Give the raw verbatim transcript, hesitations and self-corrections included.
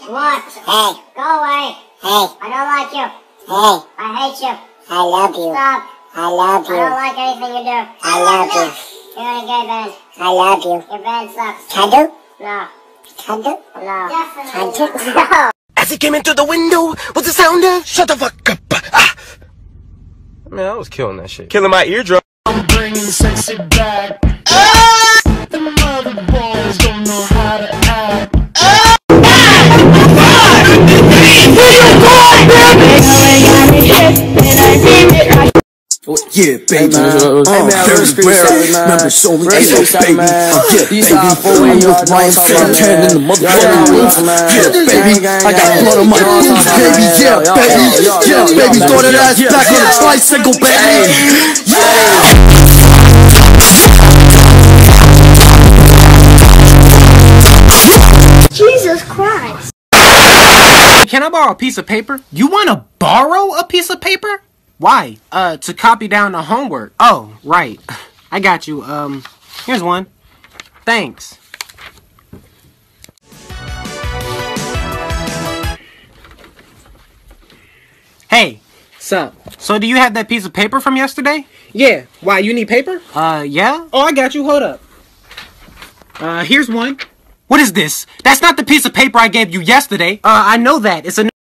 What? Hey. Go away. Hey. I don't like you. Hey. I hate you. I love you. Stop. I love you. I don't like anything you do. I love you. You're in a gay band. I love you. Your band sucks. Cuddle? No. Cuddle? No. Cuddle? No. As he came in through the window, was the sound of shut the fuck up. Ah. Man, I was killing that shit. Killing my eardrum. I'm bringing sexy back. Ah! The mother boys don't know how to act. Ah! Yeah, baby. Hey, man, uh, hey, man, very rare. Remember, so we ate it, baby. Uh, yeah, baby. I'm with Ryan Fancan in the motherfucking roof. Yeah, baby. I got blood on my roof, baby. Yeah, baby. Yeah, baby. Throw that ass back on the tricycle, baby. Yeah. Jesus Christ. Can I borrow a piece of paper? You want to borrow a piece of paper? Why? Uh, to copy down the homework. Oh, right. I got you. Um, here's one. Thanks. Hey. Sup? So do you have that piece of paper from yesterday? Yeah. Why, you need paper? Uh, yeah? Oh, I got you. Hold up. Uh, here's one. What is this? That's not the piece of paper I gave you yesterday. Uh, I know that. It's a